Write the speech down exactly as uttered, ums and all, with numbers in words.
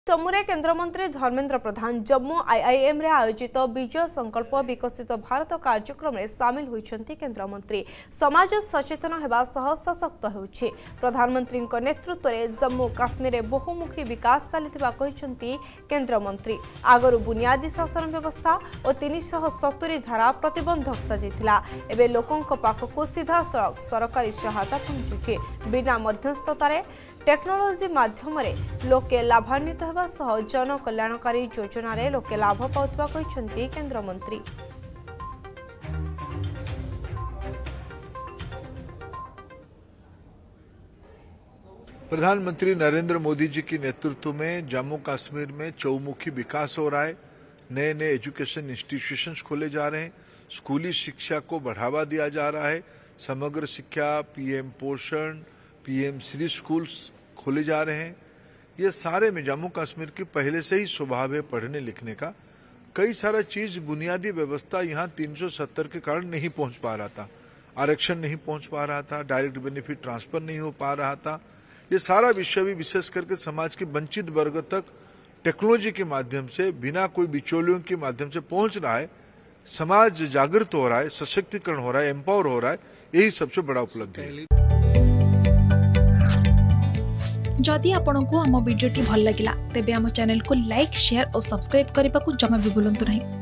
जम्मू केंद्र मंत्री धर्मेंद्र प्रधान जम्मू आईआईएम रे आयोजित विजय संकल्प विकसित भारत कार्यक्रम में सामिल होइछन्ति। केंद्र मंत्री समाज सचेतन हेबा सह सशक्त होउछि। प्रधानमंत्री नेतृत्व में जम्मू काश्मीर में बहुमुखी विकास चलिथिबा कहिछन्ति। केंद्र मंत्री आगरु बुनियादी शासन व्यवस्था और तीन सौ सत्तर धारा प्रतिबंधक सजिथिला। एबे लोकंक पाखकु सीधा सड़क सरकारी सहायता पहुंचुछि। बिना मध्यस्थतारे टेक्नोलोजी माध्यम लोके लाभान्वित होगा सह जन कल्याणकारी योजना रे लोके लाभ पाउतबा कहिसंती केंद्र मंत्री। प्रधानमंत्री नरेंद्र मोदी जी के नेतृत्व में जम्मू कश्मीर में चौमुखी विकास हो रहा है। नए नए एजुकेशन इंस्टीट्यूशंस खोले जा रहे हैं। स्कूली शिक्षा को बढ़ावा दिया जा रहा है। समग्र शिक्षा, पीएम पोषण, पीएम श्री स्कूल्स खोले जा रहे हैं। ये सारे में जम्मू कश्मीर की पहले से ही स्वभाव है पढ़ने लिखने का। कई सारा चीज बुनियादी व्यवस्था यहाँ तीन सौ सत्तर के कारण नहीं पहुंच पा रहा था। आरक्षण नहीं पहुंच पा रहा था, डायरेक्ट बेनिफिट ट्रांसफर नहीं हो पा रहा था। ये सारा विषय भी विशेष करके समाज के वंचित वर्ग तक टेक्नोलॉजी के माध्यम से बिना कोई बिचौलियों के माध्यम से पहुंच रहा है। समाज जागृत हो रहा है, सशक्तिकरण हो रहा है, एम्पावर हो रहा है। यही सबसे बड़ा उपलब्धि है। जदि आपंक आम भिडी भल लगा तेब आम चैनल को लाइक, शेयर और सब्सक्राइब करने को जमा भी भूलु नहीं।